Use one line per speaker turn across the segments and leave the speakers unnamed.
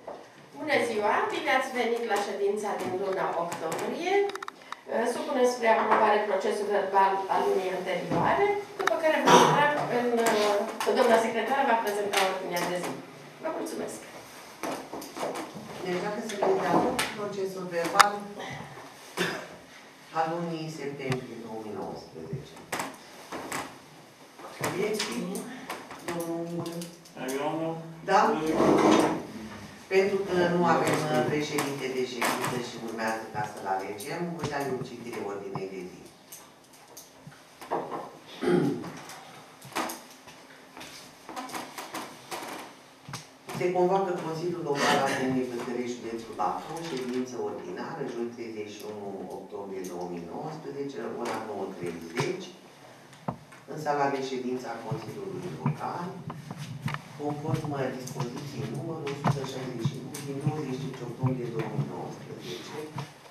Bună ziua! Bine ați venit la ședința din luna octombrie. Supunem spre aprobare procesul verbal al lunii anterioare, după care doamna secretară va prezenta ordinea de zi. Vă mulțumesc!
Deci dacă se vede procesul verbal al lunii septembrie 2019. Obiecții? Domnul? Da? Pentru că nu avem președinte de ședință și urmează ca să-l alegem, voi da eu citire ordinei de zi. Se convoacă Consiliul Local al Comunei Păsărești, județul Bacău, ședință ordinară, joi 31 octombrie 2019, ora 9:30, în sala de ședință a Consiliului Local, conform dispoziției numărul 161 din 25 octombrie 2019,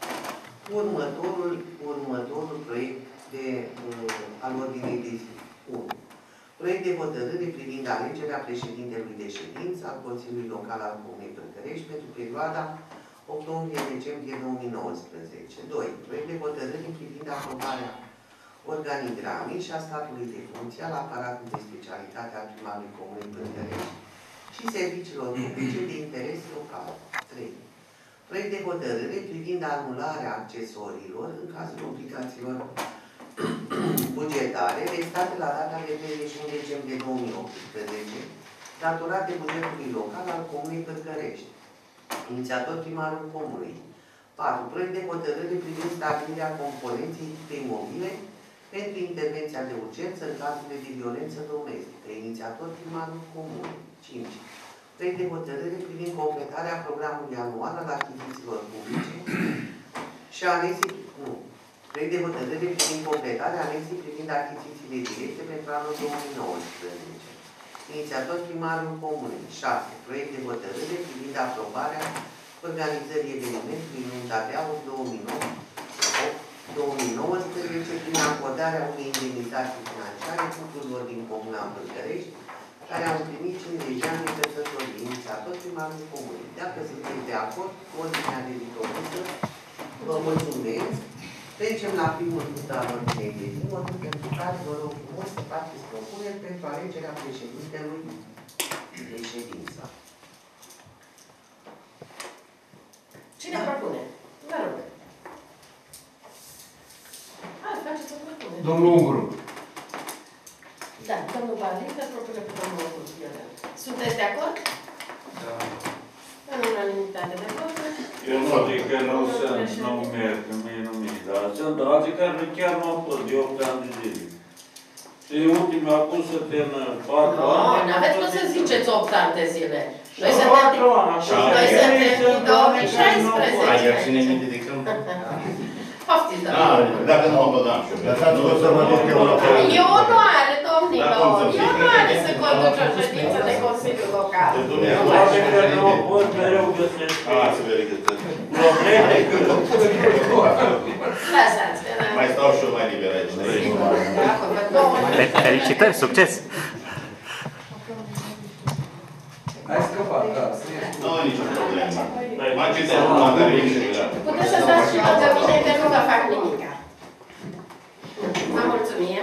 următorul proiect al ordinei de zi. 1. Proiect de hotărâre privind alegerea președintelui de ședință al Consiliului Local al Comunei Păsărești pentru perioada octombrie-decembrie 2019. 2. Proiect de hotărâre privind aprobarea organigramei și a statului de funcție al aparatului de specialitate al primarului Comunei Păsărești și serviciilor publice de interes local. 3. Proiect de hotărâre privind anularea accesorilor în cazul obligațiilor bugetare restate la data de 31 decembrie 2018, datorate bugetului local al Comunei Păsărești. Inițiator primarul Comunei. 4. Proiect de hotărâre privind stabilirea componenței echipei mobile pentru intervenția de urgență în cazurile de violență domestică. Inițiator primarul Comunei. 5. Proiect de hotărâre privind completarea programului anual al achizițiilor publice și anexii. Proiect de hotărâre privind completarea anexii privind achizițiile directe pentru anul 2019. Inițiator primarul Comunei. 6. Proiect de hotărâre privind aprobarea organizării evenimentului Nunta de Aur 2019 prin acordarea unei indemnizații financiare cuplurilor din Comuna Păsărești care au împlinit 50 de ani de căsătorie. Inițiator primarul Comunei. Dacă sunteți de acord cu ordinea de zi propusă, vă mulțumesc. Trecem la primul punct al ordinei de zi, motiv pentru care vă rog frumos să faceți propuneri pentru alegerea președintelui de ședință.
Cine propune? Vă rog. Hai, faceți o propunere.
Domnul Unguru.
Da, domnul Balin, vă propune pe domnul Unguru. Sunteți de acord?
Da.
În unanimitate de acord?
Eu nu zic că nu merg, că mie nu mi-e, dar sunt alții care chiar nu au fost de 8 ani de zile. Și ultimul a pus să te în 4 ani.
Nu, n-aveți cum să ziceți 8 ani de zile. Noi suntem din 2016.
Ai chiar ține minte de când?
Poftiți, da.
Dacă nu o dăm și eu.
Lăsați vă să mă duc eu la fel.
E onoare, domnilor. E onoare să conduci o ședință de Consiliul Local.
Oameni care nu au fost, mereu găsesc probleme.
Lăsați.
Mai stau și eu mai liber aici.
Felicitări, succes!
Ai scăpat, da.
Nu e nicio problemă. Mai citeam la care e și la.
Puteți să stați și lângă mine, că nu vă fac nimic. Vă mulțumim.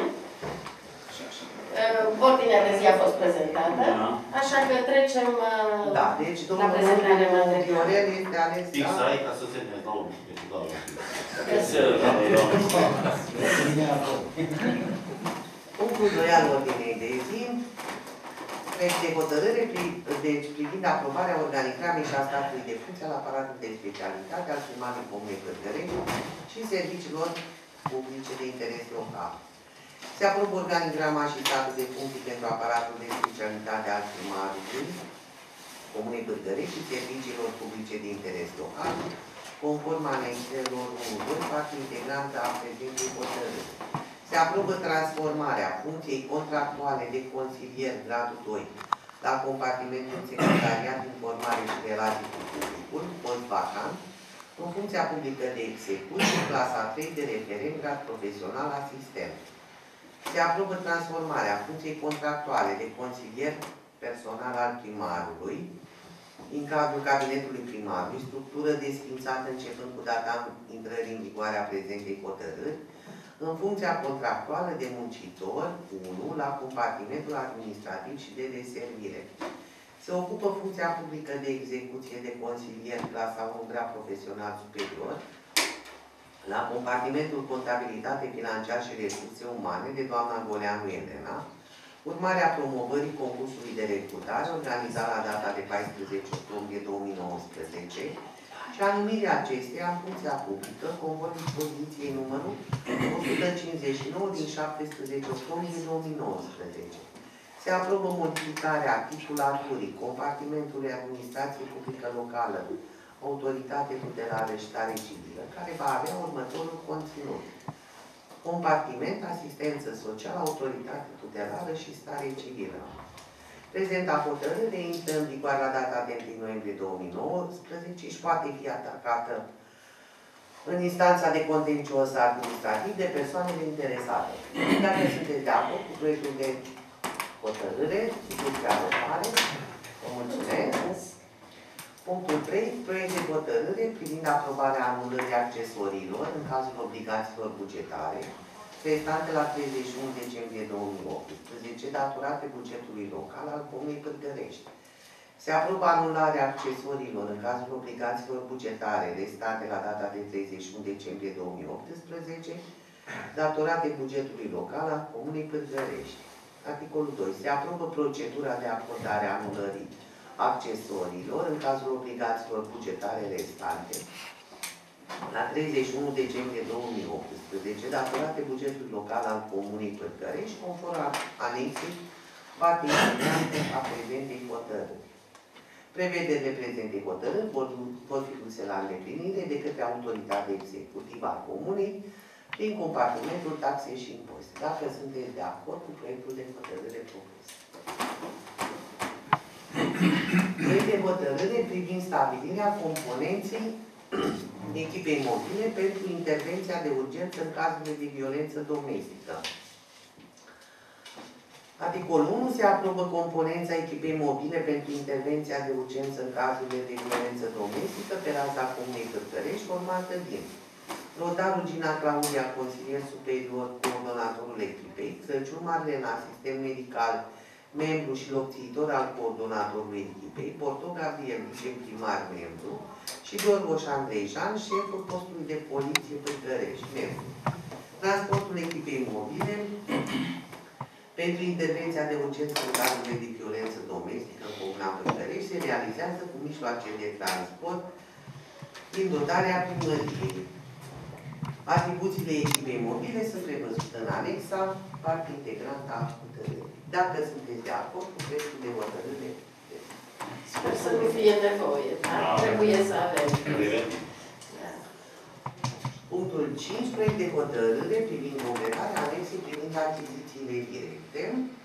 Ordinea de zi a fost prezentată, așa că trecem
Da, deci
la
domnul
prezentarea materială.
Viorel este ales.
Fix ai ca să se ne dau.
Punctul 2 al ordinei de zi. Proiect de hotărâre privind aprobarea organigramei și a statului de funcție al aparatului de specialitate al primarului Comunei Păsărești și serviciilor publice de interes local. Se aprobă organigrama și statul de funcții pentru aparatul de specialitate al primarului Comunei Păsărești și serviciilor publice de interes local, conform anexelor 1-2, parte integrantă a prezentului hotărâri. Se aprobă transformarea funcției contractuale de consilier gradul 2 la compartimentul secretariat, informare și relații cu publicul, post vacant, în funcția publică de execuție, clasa 3 de referent, grad profesional asistent. Se aprobă transformarea funcției contractuale de consilier personal al primarului în cadrul cabinetului primarului, structură desfințată începând cu data intrării în vigoare a prezentei hotărâri, în funcția contractuală de muncitor 1 la compartimentul administrativ și de deservire. Se ocupă funcția publică de execuție de consilier clasa 1 grad profesional superior la compartimentul contabilitate financiar și resurse umane de doamna Goleanu Elena, urmarea promovării concursului de recrutare organizat la data de 14 octombrie 2019 și a numirii acesteia în funcția publică conform dispoziției numărul 159 din 17 octombrie 2019. Se aprobă modificarea titulaturii compartimentului administrație publică locală, autoritate tutelară și stare civilă, care va avea următorul conținut. Compartiment, asistență socială, autoritate tutelară și stare civilă. Prezenta hotărâre intră în vigoare la data de 1 noiembrie 2019 și poate fi atacată în instanța de contencios administrativ de persoanele interesate. Dacă sunteți de acord cu proiectul de hotărâre, instituția locală, vă mulțumesc. Punctul 3. Proiect de hotărâre privind aprobarea anulării accesoriilor în cazul obligațiilor bugetare restante la 31 decembrie 2018, datorate bugetului local al Comunei Pârgărești. Se aprobă anularea accesoriilor în cazul obligațiilor bugetare restante la data de 31 decembrie 2018, datorate bugetului local al Comunei Pârgărești. Articolul 2. Se aprobă procedura de acordare a anulării accesoriilor în cazul obligațiilor bugetare restante la 31 decembrie 2018, datorate bugetului local al Comunei Pârgărești, conform anexei participante a prezentei hotărâri. Prevederile prezentei hotărâri vor fi duse la îndeplinire de către autoritatea executivă a Comunei prin compartimentul taxe și impozite. Dacă sunteți de acord cu proiectul de hotărâre propus. Proiect de hotărâre privind stabilirea componenței echipei mobile pentru intervenția de urgență în cazurile de violență domestică. Articolul 1. Se aprobă componența echipei mobile pentru intervenția de urgență în cazurile de violență domestică pe raza Comunei Pârgărești, formată din notarul Gina Claudia, consilier superior, coordonatorul echipei, Crăciun Marlena, asistent medical, membru și locțitor al coordonatorului echipei, Porto Gabriel, viceprimar membru, și Dorgoș Andrei Jean, șeful postului de poliție Pârgărești, membru. Transportul echipei mobile pentru intervenția de urgență în cazurile de violență domestică în Comuna Pârgărești se realizează cu mijloace de transport prin dotarea primăriei. Atribuțiile echipei mobile sunt prevăzute în anexa, parte integrantă a hotărârii. Dacă sunteți de acord cu proiectul de hotărâre,
sper să nu fie nevoie, dar trebuie să avem. Da.
Punctul 5. Proiect de hotărâre privind completarea anexei privind achizițiile directe.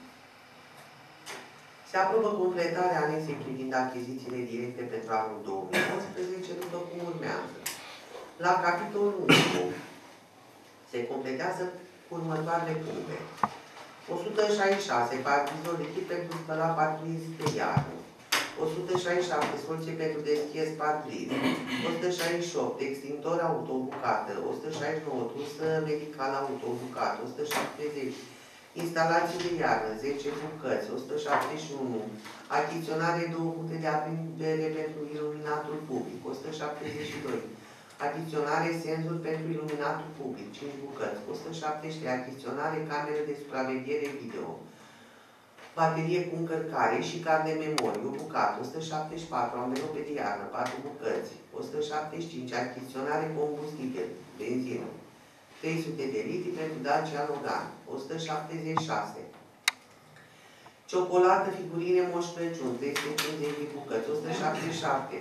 Se aprobă completarea anexei privind achizițiile directe pentru anul 2019, după cum urmează. La capitolul 1 se completează următoarele puncte. 166. Partizul lichid pentru spălat parbriz de iarnă. 167. Soluție pentru deschis parbriz. 168. Extintor autobucată. 169. Trusă medicală autobucată. 170. Instalații de iarnă, 10 bucăți, 171. Achiziționare 2 puncte de aprindere pentru iluminatul public, 172. Achiziționare senzuri pentru iluminatul public, 5 bucăți, 173. Achiziționare camere de supraveghere video, baterie cu încărcare și card de memorie, o bucată, 174. Anvelope de iarnă, 4 bucăți, 175. Achiziționare combustibil, benzină, 300 de litri pentru Dacia Logan, 176. Ciocolată, figurine, Moș Crăciun, 350 de bucăți, 177.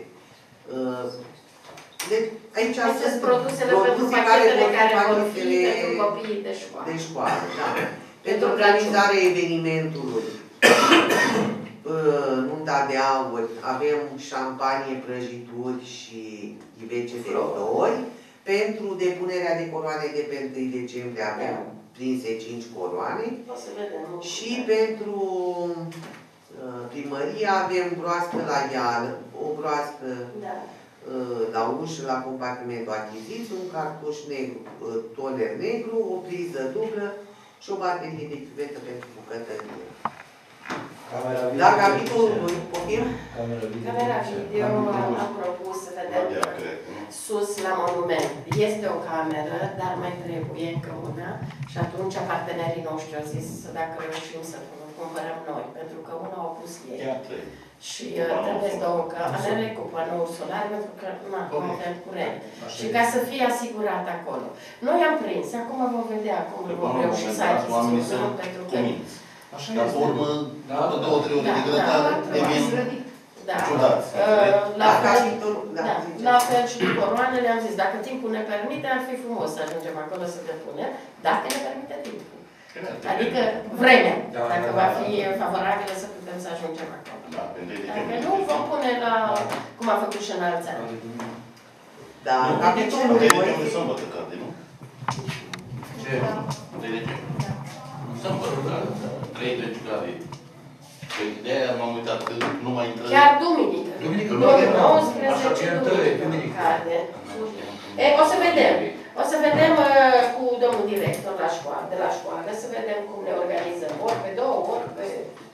Deci, aici
sunt produsele pentru pachetele care vor fi pentru copiii de școală.
De școală, da. Pentru organizarea evenimentului, nunta de aur, avem șampanie, prăjituri și ghivece de flori. Pentru depunerea de coroane de pe 1 decembrie avem prinse 5 coroane. Și pentru primăria, avem broască la iară, o broască
Da.
la ușă, la compartimentul achiziți, un cartuș negru, toner negru, o priză dublă și o baterie de chiuvetă pentru bucătărie. La capitolul 2, poftim?
Camera video am propus să vedem sus la monument. Este o cameră, dar mai trebuie încă una și atunci partenerii noștri au zis dacă reușim să cumpărăm noi, pentru că una au pus ei. Și trebuie două camere cu panouri solare, pentru că nu avem curent. Și ca să fie asigurat acolo. Noi am prins, acum vom vedea cum vom reuși să achiziționăm, pentru că...
Dar pe urmă, după 2-3 ore de grătare, devin ciudați.
La fel și cu coroanele am zis, dacă timpul ne permite, ar fi frumos să ajungem acolo să depunem, dacă ne permite timpul. Adică vremea, dacă va fi favorabilă să putem să ajungem acolo. Dacă nu, vom pune la, cum a făcut și în alți ani.
Da, capitolul 2...
Sâmbătă cade, nu?
Ce?
Sâmbătă, da. 3 legi cade. De-aia m-am uitat că nu mai intră...
Chiar duminică.
Duminică,
19 duminică cade. O să vedem. O să vedem cu domnul director de la școală, să vedem cum ne organizăm. Ori pe 2, ori pe...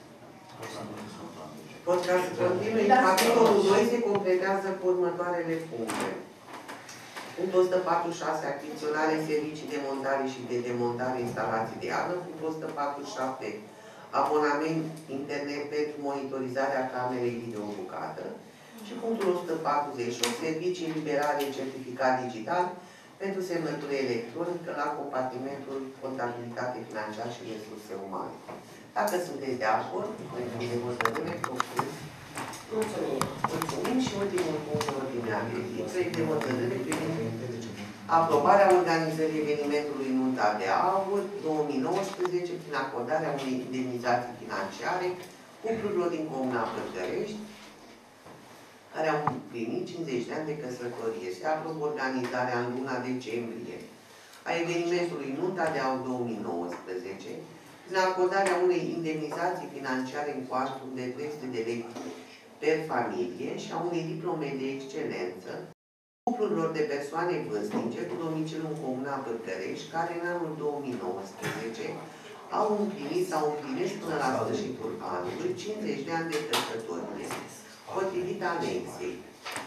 Pot ca să continui. Capitolul 2 se completează cu următoarele puncte. Punctul 146, achiziționare, servicii de montare și de demontare instalații de iarnă. Punctul 147, abonament internet pentru monitorizarea camerei videobucată. Și punctul 148, servicii liberare certificat digital pentru semnătură electronică la compartimentul contabilitate financiară și resurse umane. Dacă sunteți de acord, pentru de hotărâre, propun.
Mulțumim.
Mulțumim și ultimul punct de ordinea de zi, proiect de hotărâre privind aprobarea organizării evenimentului Nunta de Aur 2019 prin acordarea unei indemnizații financiare cuplurilor din Comuna Pălcărești care au împlinit 50 de ani de căsătorie. Se aprobă organizarea în luna decembrie a evenimentului Nunta de Aur 2019 prin acordarea unei indemnizații financiare în cuantum de 300 de lei per familie și a unei diplome de excelență cuplurilor de persoane vârstnice cu domiciliu în Comuna Pălcărești, care în anul 2019 au împlinit sau împlinesc până la sfârșitul anului 50 de ani de căsătorie, potrivit anexei.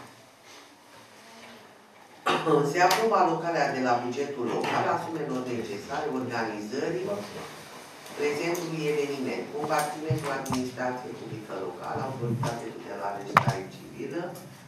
Se aprobă alocarea de la bugetul local a sumelor necesare organizării prezentului eveniment, compartimentul administrație publică locală, autoritate tutelară și stare civilă,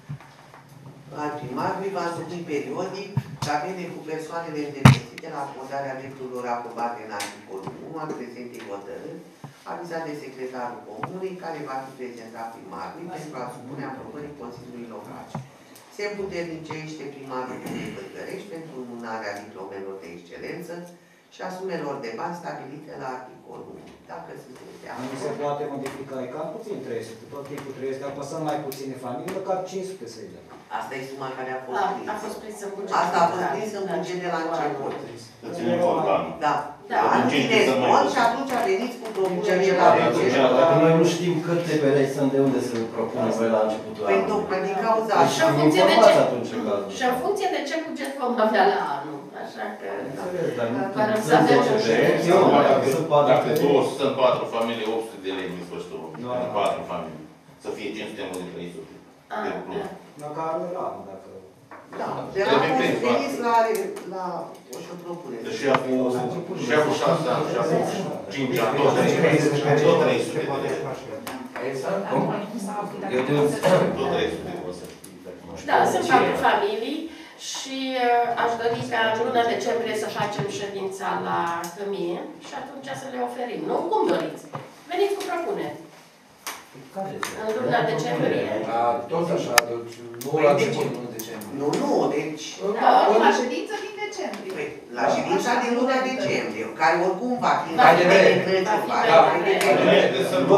al primarului va întocmi periodic tabele cu persoanele îndeplinite la acordarea drepturilor aprobate în articolul 1 al prezentei hotărâri, avizat de secretarul comunei, care va fi prezentat primarului pentru a supune aprobării Consiliului Local. Se împuternicește primarul Comunei Pălcărești pentru înmânarea diplomelor de excelență și a sumelor de bani stabilite la articolul 1. Dacă sunteți de acord.
Nu se poate modifica, e cam puțin 300, tot timpul trebuie să apăsăm mai puține familii, măcar 500 să-i dăm.
Asta e suma care a fost prinsă.
A fost prinsă în buget.
Asta a fost prinsă în buget de la început.
Să ținem cont anul.
Da. Anul țineți cont și atunci veniți cu propunerile la buget.
Dacă noi nu știm câte pereți sunt, de unde să propunem voi la începutul
Păi
anului?
tocmai din cauza
Și
așa.
în funcție de
Informați
ce,
atunci în cazul.
și în funcție de ce buget vom avea la anul. Așa că...
Înțeles, dar nu
Fără să
sunt
avem
10
un
pereți,
știu.
dacă sunt 4
Dacă
pereți.
sunt 4 familii, 800 de lei, mi se știu. 4 familii. Să fie 500 mult de 300. De plus.
Măcar la anul, dacă...
Da. De la fost veniți la o și o propunere.
Deci și cu 6 ani, și cu 5 ani, tot 300 de lei.
Exact.
Eu de
Tot 300 de lei.
Da, sunt 4 familii și aș dori ca în luna decembrie să facem ședința la Cămie și atunci să le oferim. Nu cum doriți. Veniți cu propuneri. În luna decembrie.
Tot așa, deci nu la început, nu decembrie.
Nu, deci...
La ședință din decembrie.
Păi, la ședința din luna decembrie, care oricum va fi
Va fi
de
mai
Nu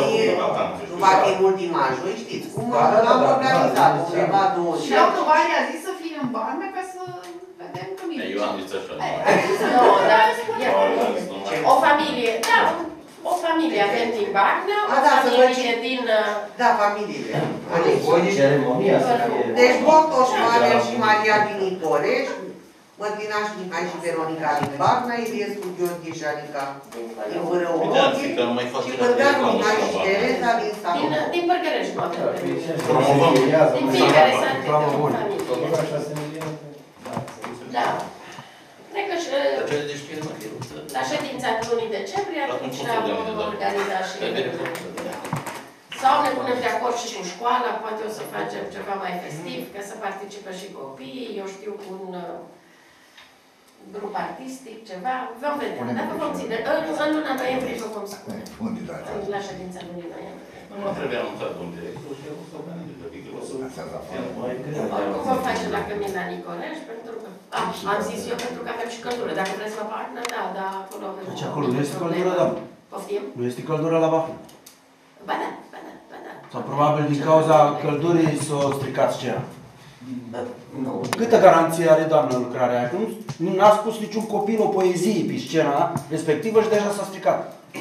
va fi în ultima joi, știți cum l-am organizat, undeva 20.
Și aprobarea a zis să fie în barme ca să vedem cum e.
Eu am zis așa.
Nu, dar o familie, da, o familie avem din Barna, o
da, să
familie din...
Da, familiile.
Ceremonia să fie...
Deci Bortoș, Pavel și Maria din Itorești, Mătinaș Mihai și Veronica din Barna, Iliescu Gheorghe și Anica din Vârăuroche și Bărganu Mihai și Tereza din Stanul.
Din Bărgărești, nu avem.
Promovăm.
Din fiecare sat de o familie. Da. Cred că la ședința de lunii decembrie atunci vom organiza și sau ne punem de acord și cu școala, poate o să facem ceva mai festiv, ca să participă și copiii, eu știu, cu un grup artistic, ceva, vom vedea, dacă vom ține. În luna noiembrie vă vom spune. La ședința lunii noiembrie.
Nu trebuie anunțat un director și o să organizeze.
Oricum vom face la Cămin la Nicoreș, pentru că... am zis eu pentru că avem și căldură. Dacă vreți la Bacna, da, acolo avem...
Deci acolo nu este căldură, da?
Poftim?
Nu este căldură la Bacna?
Ba da.
Sau probabil din cauza căldurii s-a stricat scena. Câtă garanție are, doamnă, lucrarea aia? Nu n-a spus niciun copil o poezie pe scena respectivă și deja s-a stricat.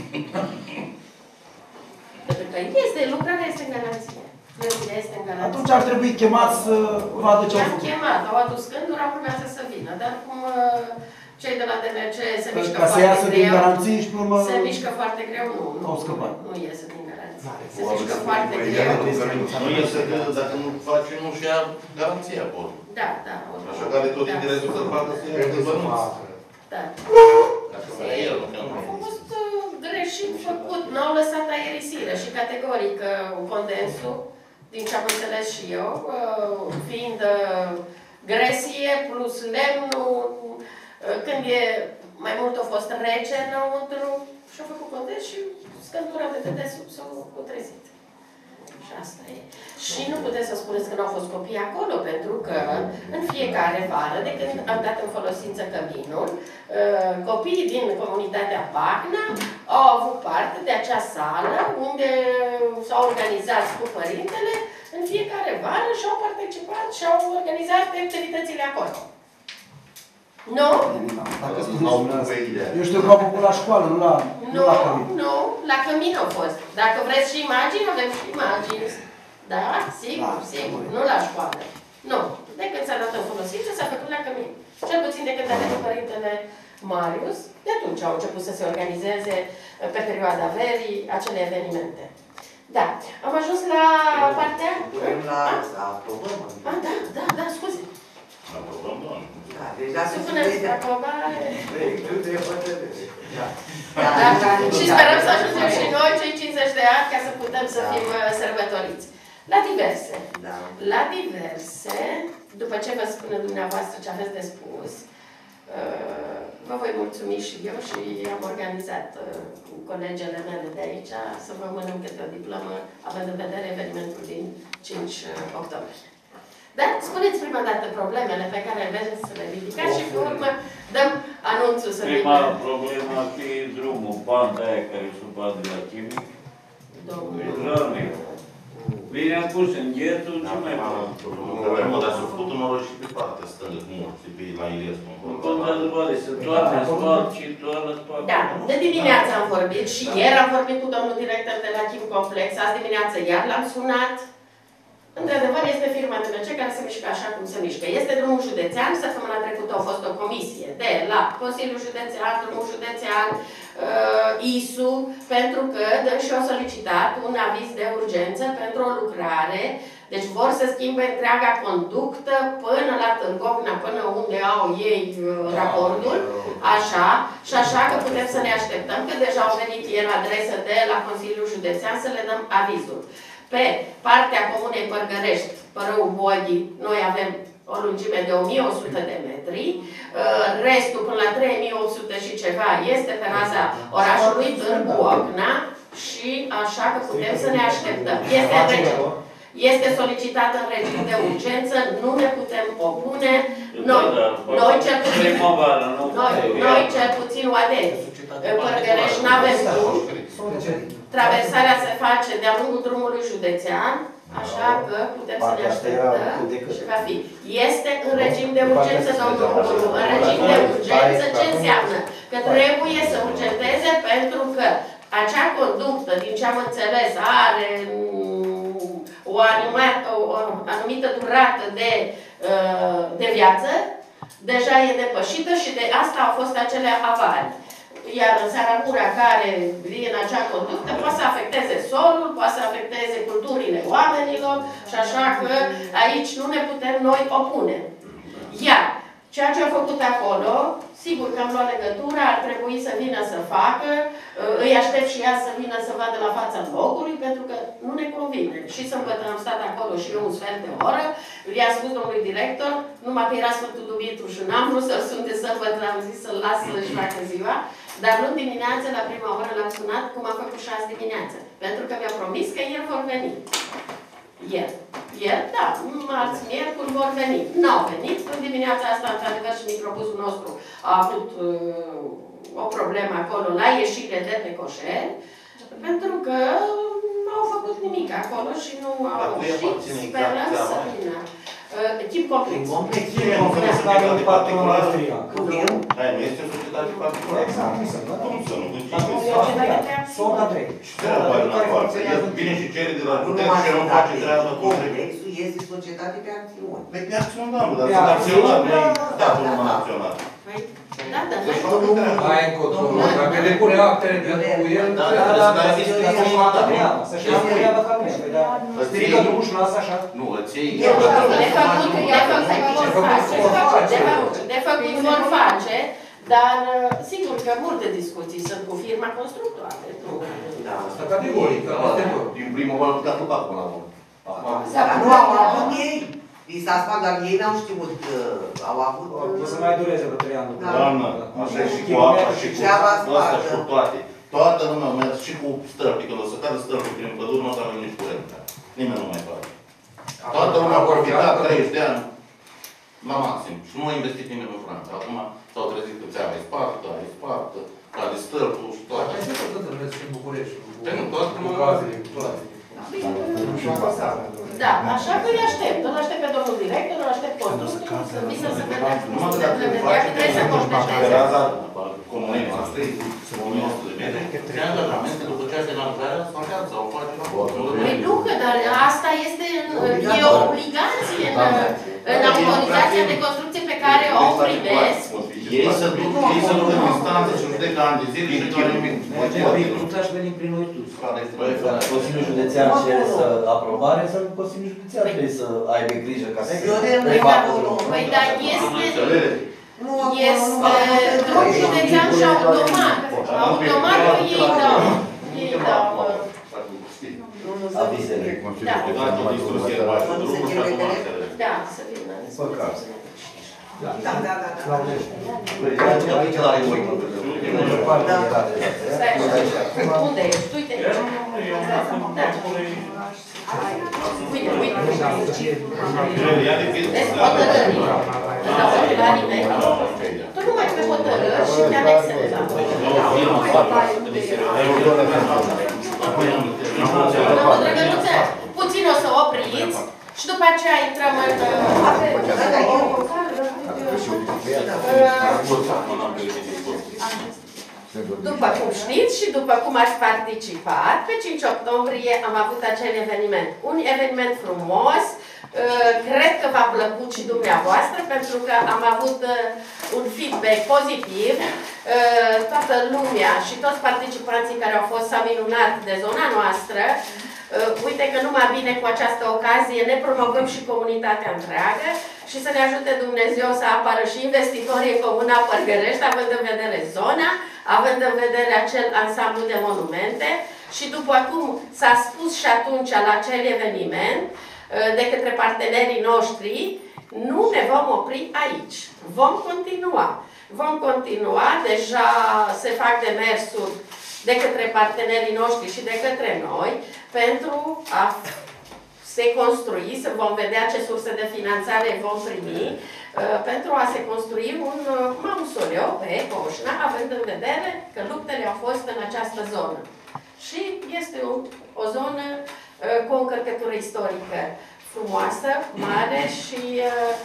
Pentru că lucrarea este în garanție. Plătirea este în garanție.
Atunci ar trebui chemat să vadă ce au făcut.
I-am chemat, au adus gândura, urmează să vină. Dar cum cei de la DNC se mișcă
ca să
foarte
iasă
greu.
din garanții și până
Se mișcă foarte greu,
au scăpat.
Nu iese din garanție. Se mișcă foarte greu.
Nu iese că dacă nu face, nu-și ia garanția acolo.
Da.
Așa că are tot interesul să facă să ia dezvănuți.
Da.
Dacă vrea el, nu.
A fost greșit făcut. N-au lăsat aerisire și categoric condensul, din ce am înțeles și eu, fiind gresie plus lemnul, când e mai mult a fost rece înăuntru, și-a făcut condens și scăldura de dedesubt s-a trezit. Și asta e. Și nu puteți să spuneți că nu au fost copii acolo, pentru că în fiecare vară, de când am dat în folosință căminul, copiii din comunitatea Bacna au avut parte de acea sală unde s-au organizat cu părintele în fiecare vară și au participat și au organizat activitățile acolo. Nu?
Eu știu că au făcut la școală, nu la cămin.
Nu, la cămin au fost. Dacă vreți și imagini, avem și imagini. Da, sigur, nu la școală. Nu, de când s-a dat în folosință, s-a făcut la cămin. Cel puțin de când a venit părintele Marius, de atunci au început să se organizeze pe perioada verii acele evenimente. Da, am ajuns la partea...
Aprobăm.
Da, scuze.
Aprobăm, doamne.
Supuneți pe aprobare. Și sperăm să ajungem și noi, cei 50 de ani, ca să putem să fim sărbătoriți. La diverse. La diverse, după ce vă spune dumneavoastră ce aveți de spus, vă voi mulțumi și eu și am organizat cu colegele mele de aici să vă mănânc câte o diplomă, având în vedere evenimentul din 5 octombrie. Dar spuneți prima dată problemele pe care vreți să le ridicați și pe urmă dăm anunțul să vină.
Prima problemă ar fi drumul, banda aia care e sub banda la chimic. Bine am pus în ghetul, ce mai
Problemă, dar s-a făcut un noroc și pe partea stângă, cum și pe la Iliescu.
nu contează, băi, să toate asfalt și toată spate.
Da, de dimineață am vorbit și ieri am vorbit cu domnul director de la Chim Complex, azi dimineață iar l-am sunat. Într-adevăr, este firma DNC care se mișcă așa cum se mișcă. Este drumul județean, săptămâna trecută a fost o comisie de la Consiliul Județean, drumul județean, ISU, pentru că și-au solicitat un aviz de urgență pentru o lucrare. Deci vor să schimbe întreaga conductă până la Târgovna, până unde au ei raportul, așa, și așa că putem să ne așteptăm, că deja au venit ieri adresă de la Consiliul Județean să le dăm avizul. Pe partea comunei Părgărești, Părău Boghii, noi avem o lungime de 1100 de metri, restul până la 3800 și ceva este pe raza orașului Târgu Ocna și așa că putem să ne așteptăm. Este solicitat în regim de urgență, nu ne putem opune. Noi cel puțin Oadeni. În Părgărești nu avem drum. Traversarea se face de-a lungul drumului județean, așa că putem să ne așteptăm și va fi. Este în regim de urgență, domnul Ulu. În regim de urgență ce înseamnă? Că trebuie să urgenteze pentru că acea conductă, din ce am înțeles, are o anumită durată de viață, deja e depășită și de asta au fost acele avarii. Iar țaramura care e în acea conductă poate să afecteze solul, poate să afecteze culturile oamenilor și așa că aici nu ne putem noi opune. Iar ceea ce a făcut acolo, sigur că am luat legătura, ar trebui să vină să facă, îi aștept și ea să vină să vadă la fața locului, pentru că nu ne convine. Și sâmbătă am stat acolo și eu un sfert de oră, i-a spus domnului director, numai că era Sfântul Dumitru și n-am vrut să-l sun de sâmbătă, am zis să-l las să-și facă ziua, dar luni dimineață, la prima oră, l-am sunat, cum am făcut 6 dimineață, pentru că mi-a promis că el vor veni. El, da, marți, miercuri vor veni. N-au venit. În dimineața asta, într-adevăr, și microbusul nostru a avut o problemă acolo la ieșire de pe Coșel, pentru că nu au făcut nimic acolo și nu au reușit. Sperăm să vină. Timp complex.
Timp complex care e patronul austriac.
Aia nu este o societate particulară.
Exact, nu sunt.
Cum să nu?
Soda 3.
Și treaba în afară. El vine și cere de la putere și nu face treaba cu
complexul este societate pe acțiuni.
Pe pe acționat, dar sunt acționat, nu e statul numai acționat.
Da, da,
Hai încotro, dacă depune actele pentru el,
să-și ia treaba ca mine. Strică drumul și lasă așa.
Nu, îți iei.
De făcut vor face, dar sigur că multe discuții sunt cu firma constructoare.
Asta categoric,
Din primul oară putea făcut până la urmă.
Dar nu au avut ei. Li s-a spus, dar ei n-au știut, au avut...
O să mai dureze vreo 3 ani.
Doamnă, așa și cu apa și cu asta și cu toate. Toată lumea a mers și cu stâlpii, când o să cadă stâlpii prin păduri, nu o să avem nici curent. Nimeni nu mai face. Toată lumea a profitat 30 de ani la maxim. Și nu a investit nimeni în Franța. Acum s-au trezit că țeava e spartă, cade stâlpul și toate.
Hai să tot în rest în București.
Păi nu, toată
cu gazele, cu toate.
Da, așa că îi aștept. Îl aștept pe domnul director, îl aștept constructorul, să vină să vedem cum se implementează, trebuie să completeze.
Comunei noastre, 1100 de metri, și angajamente după ce finalizarea asfaltează sau face la pot.
Păi nu, că dar asta este, e o obligație în autorizația de construcție pe care o primesc.
Ei să duc în instanță și judecă ani de zile și doar nimic.
Mergem prin Tuta și venim prin noi toți.
Consiliul Județean cere să aprobare sau Consiliul Județean trebuie să aibă grijă ca să...
Păi dar este drum județean și automat. Automat că ei dau.
Avizele.
Da.
Nu se cheltuie.
Da, să vină.
Păcat.
Da.
Aici la voi.
Unde ești? Uite aici. Uite. Vezi hotărârii. La ochelarii mei. Tu nu mai pe hotărâri și te anexezi la voi. Drăgăluțe, puțin o să opriți și după aceea intrăm în... După cum știți și după cum ați participat, pe 5 octombrie am avut acel eveniment. Un eveniment frumos, cred că v-a plăcut și dumneavoastră, pentru că am avut un feedback pozitiv. Toată lumea și toți participanții care au fost s-au minunat de zona noastră. Uite că numai bine cu această ocazie ne promovăm și comunitatea întreagă și să ne ajute Dumnezeu să apară și investitorii în Comuna Părgărești, având în vedere zona, având în vedere acel ansamblu de monumente și după cum s-a spus și atunci la acel eveniment de către partenerii noștri, nu ne vom opri aici. Vom continua. Vom continua, deja se fac demersuri de către partenerii noștri și de către noi, pentru a se construi, să vom vedea ce surse de finanțare vom primi, pentru a se construi un mausoleu pe Coșna, având în vedere că luptele au fost în această zonă. Și este o zonă cu o încărcătură istorică frumoasă, mare și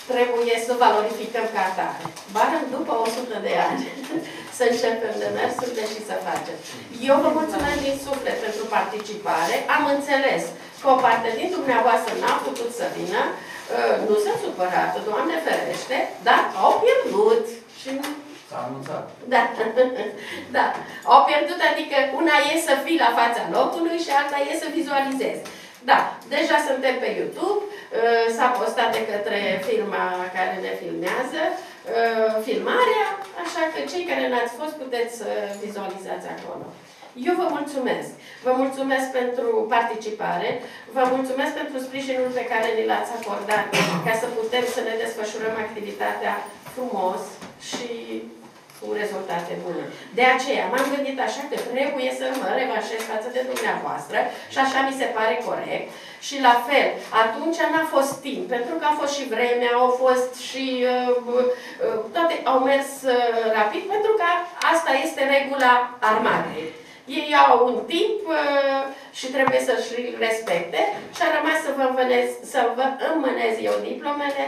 trebuie să valorificăm ca atare. Bară după 100 de ani să începem demersurile și să facem. Eu vă mulțumesc din suflet pentru participare. Am înțeles că o parte din dumneavoastră n-a putut să vină. Nu sunt supărată, Doamne ferește, dar au pierdut. Și
S-a anunțat.
da, da. Au pierdut, adică una e să fii la fața locului și alta e să vizualizezi. Da, deja suntem pe YouTube, s-a postat de către firma care ne filmează filmarea, așa că cei care n-ați fost puteți să vizualizați acolo. Eu vă mulțumesc. Vă mulțumesc pentru participare, vă mulțumesc pentru sprijinul pe care ni l-ați acordat ca să putem să ne desfășurăm activitatea frumos și cu rezultate bune. De aceea m-am gândit așa că trebuie să mă revanșez față de dumneavoastră și așa mi se pare corect. Și la fel, atunci n-a fost timp, pentru că a fost și vremea, au fost și toate au mers rapid, pentru că asta este regula armatei. Ei au un timp și trebuie să-și respecte și a rămas să vă înmânez eu diplomele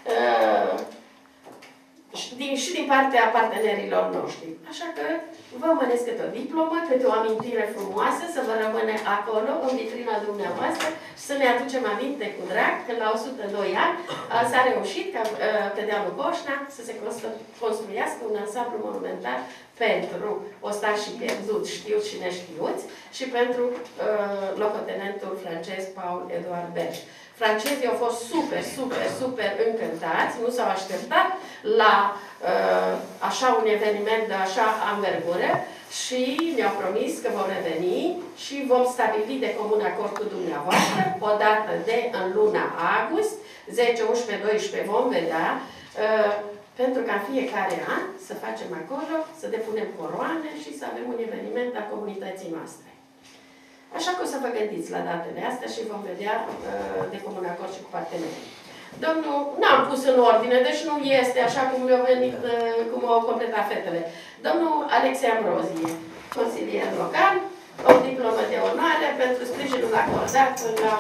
și din partea partenerilor noștri. Așa că vă mănesc câte o diplomă, câte o amintire frumoasă, să vă rămâne acolo, în vitrina dumneavoastră, și să ne aducem aminte cu drag că la 102 ani s-a reușit ca pe dealul Boșna să se construiască un ansamblu monumental pentru ostașii pierduți, știuți și neștiuți, și pentru locotenentul francez Paul Eduard Berge. Francezii au fost super încântați, nu s-au așteptat la așa un eveniment de așa anvergură și mi-au promis că vom reveni și vom stabili de comun acord cu dumneavoastră, o dată de în luna august, 10, 11, 12 vom vedea, pentru ca în fiecare an să facem acolo, să depunem coroane și să avem un eveniment al comunității noastre. Așa că o să vă gândiți la datele astea și vom vedea de comun acord și cu partenerii. Domnul, n-am pus în ordine, deci nu este așa cum mi-au venit, cum au completat fetele. Domnul Alexei Ambrozie, consilier local, o diplomă de onoare pentru sprijinul acordat la...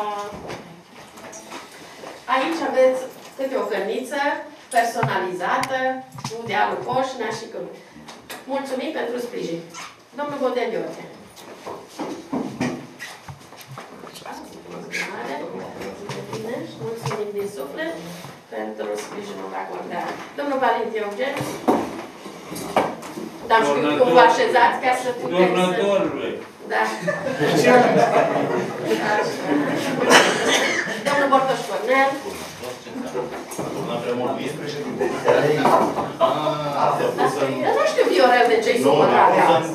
Aici aveți câte o căniță personalizată cu dealul Coșna și cu... Mulțumim pentru sprijin. Domnul Bodel Gheorghe. Mulțumim din suflet pentru sprijinul acordat. Domnul Valent Eugen. Dar știu cum vă așezați ca să puteți să... Da. Domnul Bortoș Cornel. Eu nu știu Viorel de ce-i supărat.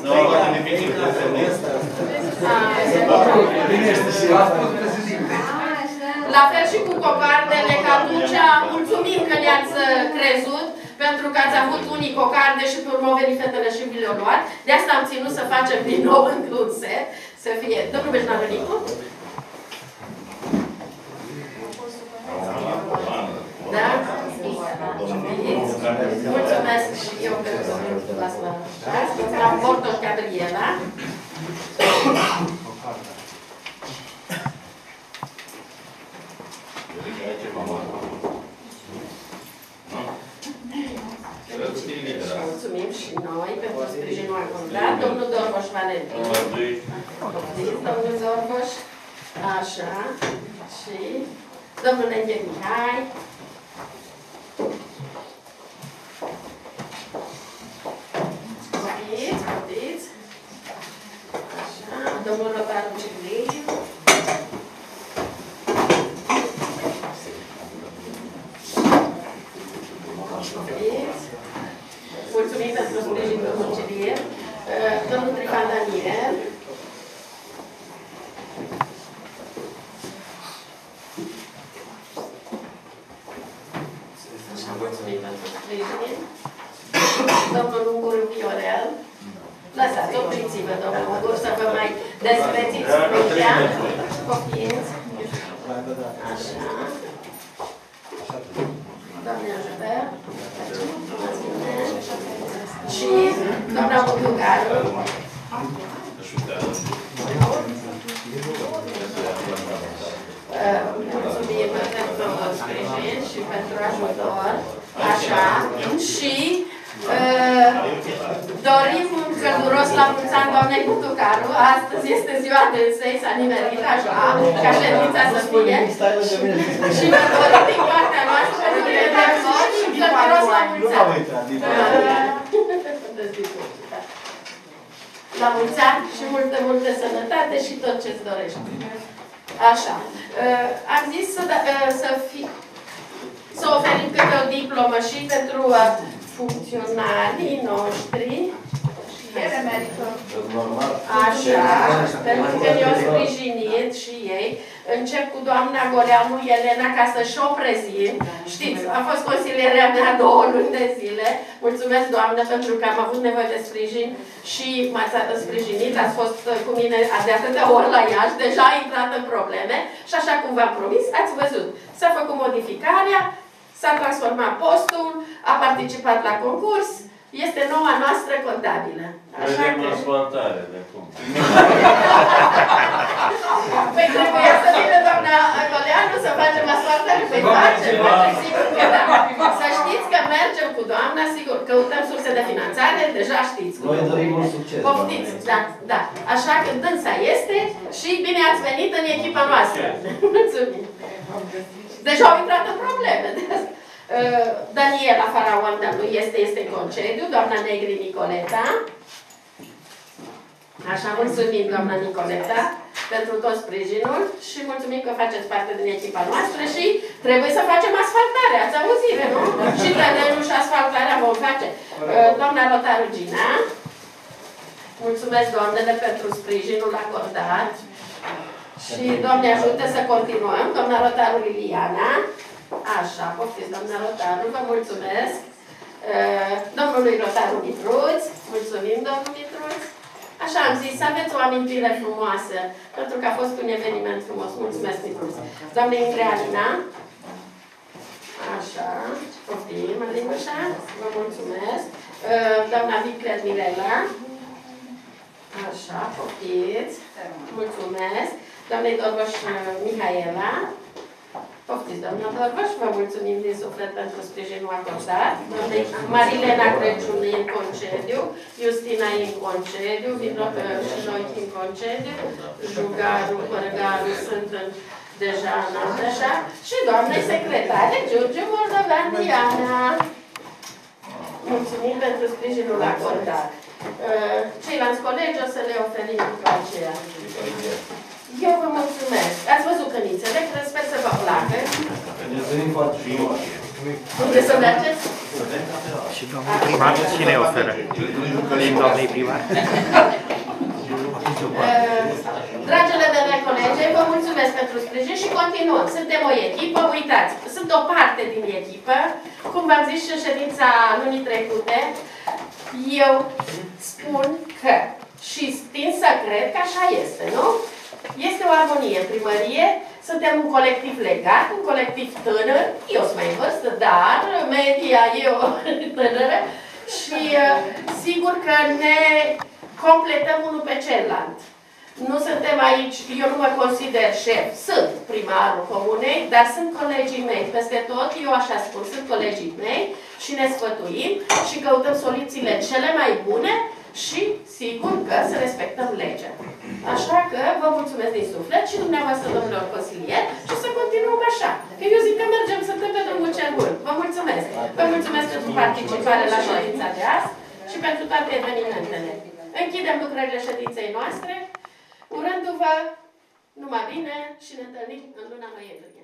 La fel și cu cocardele, că atunci mulțumim că ne-ați crezut, pentru că ați avut unii cocarde și pe urmă au venit fetele și vi le-au luat. De asta am ținut să facem din nou încă un set, să fie... Domnul Bejnarănicu? Da? Mulțumesc și eu pentru asta. Am Bortoș Gabriela. Mulțumim și noi pentru sprijinul acordat. Domnul Dorboș Valentin. Domnul Dorboș. Așa. Și domnul Nenghe Mihai. Copiți. Așa. Domnul Rotaru Cigriu. Mulțumim pentru sprijin, domnul Cirier. Domnul Tripan Daniel. Așa, mulțumim pentru sprijin. Domnul Unguru Viorel. Lăsați, opriți-vă, domnul Unguru, să vă mai desprețiți sprijin. Copiți. Așa. Doamne ajută. Și doamna Bucăgaru. Mulțumim pentru sprijin și și pentru ajutor. Așa. Și dorim călduros la mulți ani doamnei Butucaru. Astăzi este ziua dânsei, s-a nimerit așa, ca ședința să fie. Și vă dorim din partea noastră să fie de acord și călduros la mulți ani. La mulți ani și multă sănătate și tot ce-ți dorești. Așa. Am zis să oferim câte o diplomă și pentru funcționarii noștri.
Ele merită.
Așa, pentru că ne-au sprijinit și ei. Încep cu doamna Goleanu Elena ca să-și o prezint. Știți, a fost consilierea mea 2 luni de zile. Mulțumesc, doamnă, pentru că am avut nevoie de sprijin și m-ați sprijinit. Ați fost cu mine de atâtea ori la Iași, deja a intrat în probleme și așa cum v-am promis, ați văzut. S-a făcut modificarea, s-a transformat postul, a participat la concurs. Este noua noastră contabilă.
Vedem asfaltare de acum.
Păi trebuia să vină doamna Goleanu să facem asfaltare. Păi facem, sigur că da. Să știți că mergem cu doamna, sigur, căutăm surse de finanțare, deja știți.
Noi dorim mult succes.
Poftiți, da. Așa că dânsa este și bine ați venit în echipa noastră. Mulțumim. Deja au intrat în probleme. Daniela Faraon, dar nu este în concediu, doamna Negri Nicoleta. Așa, mulțumim, doamna Nicoleta, pentru tot sprijinul și mulțumim că faceți parte din echipa noastră și trebuie să facem asfaltare, ați auzit, nu? Și terenul și asfaltarea vom face. Doamna Rotaru Gina, mulțumesc, doamnele, pentru sprijinul acordat și, Doamne ajută să continuăm. Doamna Rotaru Liliana. Așa, poftiți, doamna Rotaru, vă mulțumesc. Domnului Rotaru Mitruț, mulțumim, domnul Mitruț. Așa am zis, să aveți o amintire frumoasă, pentru că a fost un eveniment frumos. Mulțumesc, Mitruț. Doamne Ingrealina. Așa, poftim, Alinușa, vă mulțumesc. Doamna Vicler Mirela. Așa, poftiți. Mulțumesc. Doamnei Dorboș Mihaela. Poftiți, doamna Dorboș, vă mulțumim din suflet pentru sprijinul acordat. Doamnei Marilena Crăciun e în concediu, Justina e în concediu, și noi în concediu, Jugaru, Părgaru sunt deja în așa, și doamnei secretare Giurgiu Moldovean Diana. Mulțumim pentru sprijinul acordat. Ceilalți colegi o să le oferim după aceea. Eu vă mulțumesc. Ați văzut cănițele, sper să vă placă.
Mulțumim foarte frumos.
Unde să mergeți?
Și domnul primar, cine oferă? Doamnei primar.
Dragile mele colegi, vă mulțumesc pentru sprijin și continuăm. Suntem o echipă, uitați, sunt o parte din echipă. Cum v-am zis și în ședința lunii trecute, eu spun că și tind să cred că așa este, nu? Este o armonie în primărie, suntem un colectiv legat, un colectiv tânăr, eu sunt mai în vârstă, dar media e o tânără și sigur că ne completăm unul pe celălalt. Nu suntem aici, eu nu mă consider șef, sunt primarul comunei, dar sunt colegii mei. Peste tot, eu așa spun, sunt colegii mei și ne sfătuim și căutăm soluțiile cele mai bune și sigur că să respectăm legea. Așa că vă mulțumesc din suflet și dumneavoastră, domnilor consilieri, și să continuăm așa. Că eu zic că mergem, suntem pe drumul cel bun. Vă mulțumesc! Vă mulțumesc pentru participare la ședința de azi și pentru toate evenimentele. Închidem lucrările ședinței noastre, urându-vă numai bine și ne întâlnim în luna noiembrie.